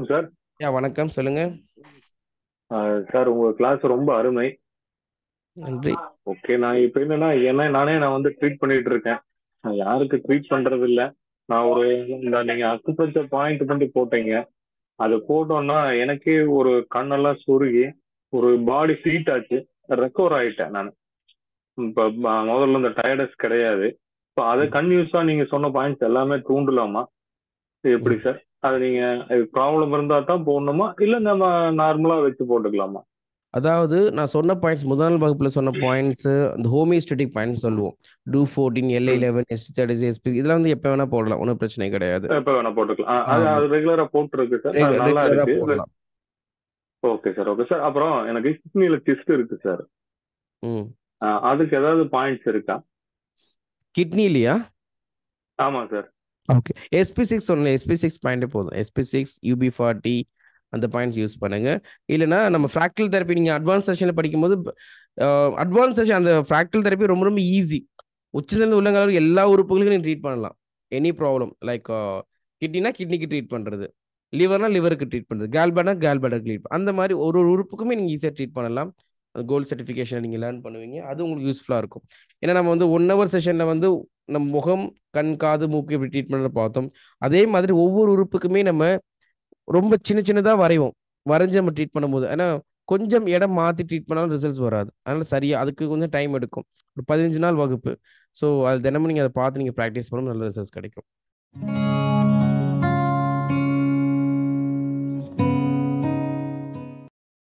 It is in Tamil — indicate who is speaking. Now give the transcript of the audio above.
Speaker 1: வணக்கம் சார்.
Speaker 2: வணக்கம். சொல்லுங்க.
Speaker 1: சார் உங்க கிளாஸ் ரொம்ப அருமை.
Speaker 2: நன்றி.
Speaker 1: ஓகே. நான் இப்ப என்னன்னா, நான் வந்து ட்ரீட் பண்ணிட்டு இருக்கேன். நான் யாருக்கு ட்ரீட் பண்றது இல்ல. நான் ஒரு நீங்க அக்குபஞ்சர் பாயிண்ட் மட்டும் போட்டீங்க. அது போட்டோம்னா எனக்கே ஒரு கண்ணெல்லாம் சுருகி, ஒரு பாடி ஹீட் ஆச்சு. ரெக்கவர் ஆயிட்டேன் நான். இப்ப முதல்ல இந்த டயர்டஸ் கிடையாது. இப்போ அதை
Speaker 2: ம்.
Speaker 1: கன்யூஸா நீங்க சொன்ன பாயிண்ட்ஸ் எல்லாமே தூண்டலாமா? எப்படி
Speaker 2: ம்.
Speaker 1: சார்? அது நீங்க ப்ராப்ளம் இருந்தா தான் போடணுமா? இல்ல நம்ம நார்மலா வச்சு போட்டுக்கலாமா?
Speaker 2: அதாவது நான் சொன்ன பாயிண்ட்ஸ் முதல் வகுப்புல சொன்ன பாயிண்ட்ஸ் அந்த ஹோமியோஸ்டேட்டிக் பாயிண்ட்ஸ் சொல்லுவோம். டூ 14,
Speaker 1: ம்.
Speaker 2: LA11, ST36, SP இதெல்லாம் வந்து எப்போ வேணா போடலாம். ஒன்றும் பிரச்சனை கிடையாது.
Speaker 1: எப்ப வேணா போட்டுக்கலாம். அது
Speaker 2: ஆமா.
Speaker 1: அது ரெகுலரா போட்டுருக்கு சார். அது நல்லா
Speaker 2: ரெகுலரா
Speaker 1: இருக்கு.
Speaker 2: போடலாம்.
Speaker 1: Okay sir, okay sir. அப்புறம் எனக்கு கிட்னில சிஸ்ட் இருக்கு சார்.
Speaker 2: ம்.
Speaker 1: அதுக்கு ஏதாவது பாயிண்ட்ஸ் இருக்கா?
Speaker 2: கிட்னிலியா?
Speaker 1: ஆமா சார்.
Speaker 2: ஓகே. SP6 சொன்னேன். SP6 பாயிண்டே போதும். SP6, UB40 அந்த பாயிண்ட்ஸ் யூஸ் பண்ணுங்க. இல்லைன்னா நம்ம ஃப்ராக்டல் தெரப்பி நீங்கள் அட்வான்ஸ் செஷனில் படிக்கும்போது அட்வான்ஸ் செஷன் அந்த ஃப்ராக்டல் தெரப்பி ரொம்ப ரொம்ப ஈஸி. உச்சநிலை உள்ளங்கால எல்லா உறுப்புகளுக்கும் நீங்கள் ட்ரீட் பண்ணலாம். எனி ப்ராப்ளம் லைக் கிட்னினா கிட்னிக்கு ட்ரீட் பண்ணுறது, லிவர்னா லிவருக்கு ட்ரீட் பண்ணுறது, கேல்பேட்னா கேல்பேட்டர் ட்ரீட் அந்த மாதிரி ஒரு ஒரு உறுப்புக்குமே நீங்கள் ஈஸியாக ட்ரீட் பண்ணலாம். கோல்டு சர்டிஃபிகேஷன் நீங்கள் லேர்ன் பண்ணுவீங்க. அது உங்களுக்கு யூஸ்ஃபுல்லாக இருக்கும். ஏன்னா நம்ம வந்து 1 hour செஷனில் வந்து நம்ம முகம், கண், காது, மூக்கு எப்படி ட்ரீட் பண்ணுறத பார்த்தோம். அதே மாதிரி ஒவ்வொரு உறுப்புக்குமே நம்ம ரொம்ப சின்ன சின்னதாக வரைவோம். வரைஞ்சு நம்ம ட்ரீட் பண்ணும்போது ஏன்னா கொஞ்சம் இடம் மாற்றி ட்ரீட் பண்ணாலும் ரிசல்ட்ஸ் வராது. அதனால சரியா அதுக்கு கொஞ்சம் டைம் எடுக்கும். ஒரு 15 நாள் வகுப்பு. ஸோ அது தினமும் நீங்கள் அதை பார்த்து நீங்கள் ப்ராக்டிஸ் பண்ணும் நல்ல ரிசல்ட்ஸ் கிடைக்கும்.